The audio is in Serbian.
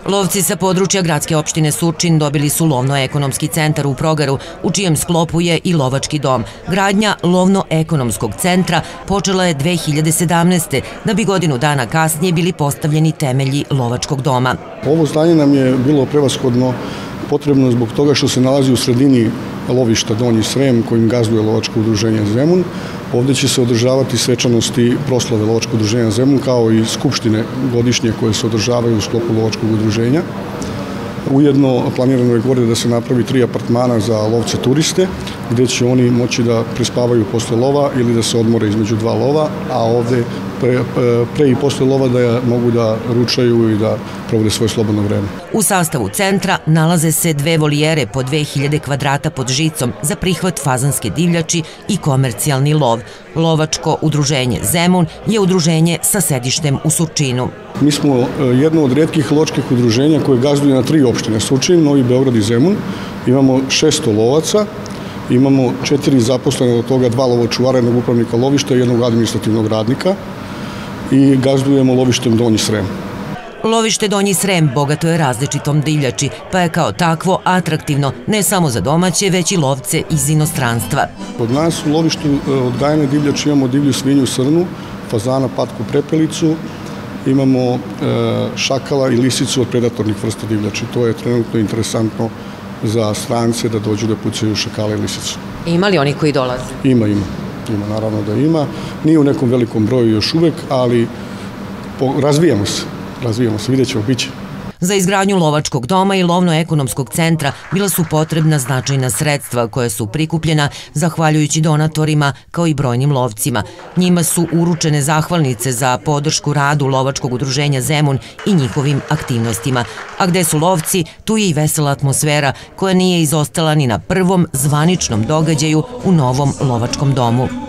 Lovci sa područja gradske opštine Surčin dobili su lovno-ekonomski centar u Progaru, u čijem sklopu je i lovački dom. Gradnja lovno-ekonomskog centra počela je 2017. da bi godinu dana kasnije bili postavljeni temelji lovačkog doma. Ovo zdanje nam je bilo prevashodno potrebno zbog toga što se nalazi u sredini lovišta Donji Srem kojim gazduje lovačko udruženje Zemun. Ovdje će se održavati svečanosti proslave lovačkog udruženja Zemun kao i skupštine godišnje koje se održavaju u sklopu lovačkog udruženja. Ujedno planirano je gore da se napravi 3 apartmana za lovce turiste gdje će oni moći da prespavaju posle lova ili da se odmore između 2 lova, a ovdje pre i posle lova da mogu da ručaju i da provode svoje slobodno vreme. U sastavu centra nalaze se 2 volijere po 2000 kvadrata pod žicom za prihvat fazanske divljači i komercijalni lov. Lovačko udruženje Zemun je udruženje sa sedištem u Surčinu. Mi smo jedno od rijetkih lovačkih udruženja koje gazduje na 3 opštine, Surčin, Novi Beograd i Zemun. Imamo 600 lovaca, imamo 4 zaposlene, od toga 2 lovočuvara, jednog upravnika lovišta i jednog administrativnog radnika i gazdujemo lovištem Donji Srem. Lovište Donji Srem bogato je različitom divljači, pa je kao takvo atraktivno ne samo za domaće, već i lovce iz inostranstva. Kod nas u lovištu odgajane divljači imamo divlju svinju srnu, fazana, patku, prepelicu, imamo šakala i lisicu od predatornih vrsta divljači. To je trenutno interesantno za strance da dođu da pucaju šakale i lisicu. Ima li oni koji dolaze? Ima, naravno da ima. Nije u nekom velikom broju još uvek, ali razvijamo se, vidjet ćemo, bit će. Za izgradnju lovačkog doma i lovno-ekonomskog centra bila su potrebna značajna sredstva koja su prikupljena zahvaljujući donatorima kao i brojnim lovcima. Njima su uručene zahvalnice za podršku radu lovačkog udruženja Zemun i njihovim aktivnostima. A gde su lovci, tu je i vesela atmosfera koja nije izostala ni na prvom zvaničnom događaju u novom lovačkom domu.